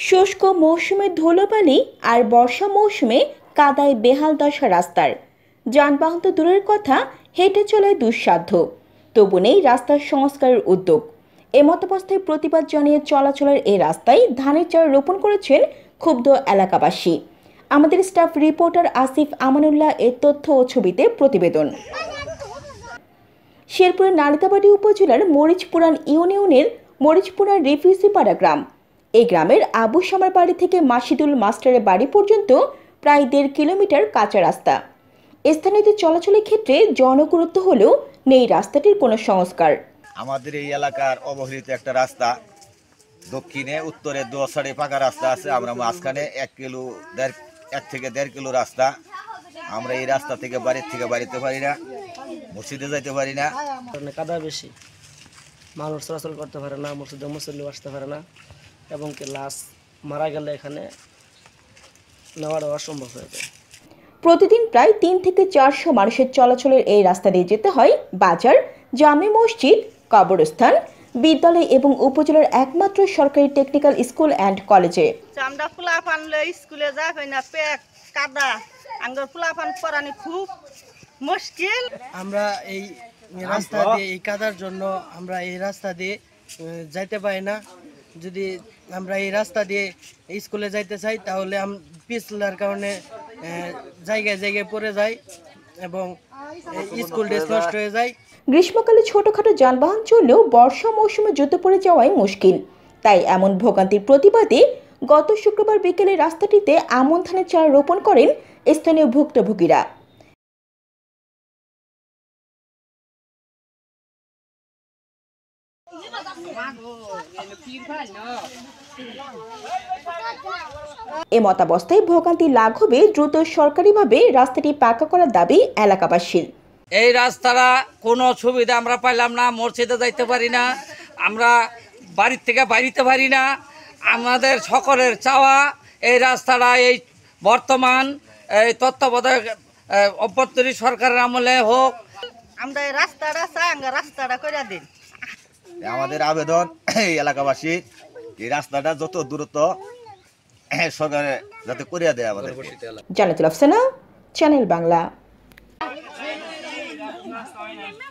শুষ্ক মৌসুমে ধুলোবালি আর বর্ষা মৌসুমে কাদায় বেহাল দশা রাস্তার। যানবাহন তো দূরের কথা, হেঁটে চলায় দুঃসাধ্য। তবু নেই রাস্তার সংস্কারের উদ্যোগ। এমতাবস্থায় প্রতিবাদ জানিয়ে চলাচলের এই রাস্তায় ধানের চারা রোপণ করেছেন ক্ষুব্ধ এলাকাবাসী। আমাদের স্টাফ রিপোর্টার আসিফ আমানুল্লাহ এর তথ্য ও ছবিতে প্রতিবেদন। শেরপুরের নালিতাবাড়ী উপজেলার মরিচপুরান ইউনিয়নের মরিচপুরান রিফিউজিপাড়া গ্রাম। এই গ্রামের আবু শামার বাড়ি থেকে মাসিদুল মাস্টারের বাড়ি পর্যন্ত প্রায় 1.5 কিলোমিটার কাঁচা রাস্তা। স্থানীয়দের চলাচলের ক্ষেত্রে জনগুরুত্ব হলেও নেই রাস্তাটির কোনো সংস্কার। আমাদের এই এলাকার অবহেলিত একটা রাস্তা, দক্ষিণে উত্তরে 2 সাইডে পাকা রাস্তা আছে। আমরা মাঝখানে 1 থেকে 1.5 কিলো রাস্তা। আমরা এই রাস্তা থেকে বাড়িতে পারি না, মসজিদে যাইতে পারি না। কাদা বেশি, মানুষ চলাচল করতে পারে না, মসজিদে মুসল্লি আসতে পারে না, এবং কি লাশ মারা গেলে এখানে নেওয়াটা অসম্ভব হয়ে যায়। প্রতিদিন প্রায় 3 থেকে 400 মানুষের চলাচলের এই রাস্তা দিয়ে যেতে হয় বাজার, জামে মসজিদ, কবরস্থান, বিদ্যালয় এবং উপজেলার একমাত্র সরকারি টেকনিক্যাল স্কুল অ্যান্ড কলেজে। আমরা ফুলাফান স্কুলে যাই হয় না, পেক কাদা আঙ্গুর ফুলাফান পড়ানি খুব মুশকিল। আমরা এই রাস্তা দিয়ে, এই কাদার জন্য আমরা এই রাস্তা দিয়ে যাইতে পারি না। যদি আমরা এই রাস্তা দিয়ে স্কুলে যাইতে চাই তাহলে পিছলার কারণে জায়গায় জায়গায় পড়ে যায় এবং স্কুল ড্রেস নষ্ট হয়ে যায়। গ্রীষ্মকালে ছোটখাটো যানবাহন চললেও বর্ষা মৌসুমে জুতো পড়ে যাওয়াই মুশকিল। তাই এমন ভোগান্তির প্রতিবাদে গত শুক্রবার বিকেলে রাস্তাটিতে আমন ধানের চারা রোপণ করেন স্থানীয় ভুক্তভোগীরা। এমতাবস্থায় ভোগান্তি লাঘবে দ্রুত সরকারিভাবে রাস্তাটি পাকা করার দাবি এলাকাবাসীর। এই রাস্তাটা কোনো সুবিধা আমরা পাইলাম না, মসজিদে যাইতে পারি না, আমরা বাড়ির থেকে বাইরিতে পারি না। আমাদের সকলের চাওয়া এই রাস্তাটা এই বর্তমান এই তত্ত্বাবধায়ক অভ্যন্তরীণ সরকারের আমলে হোক। আমরা এই রাস্তাটা চাই, আমরা রাস্তাটা করে দিন। আমাদের আবেদন এই এলাকাবাসী, এই রাস্তাটা যত দ্রুত সরকারে যাতে করিয়া দেয় আমাদের। জান্নাতুল আফসানা, চ্যানেল বাংলা।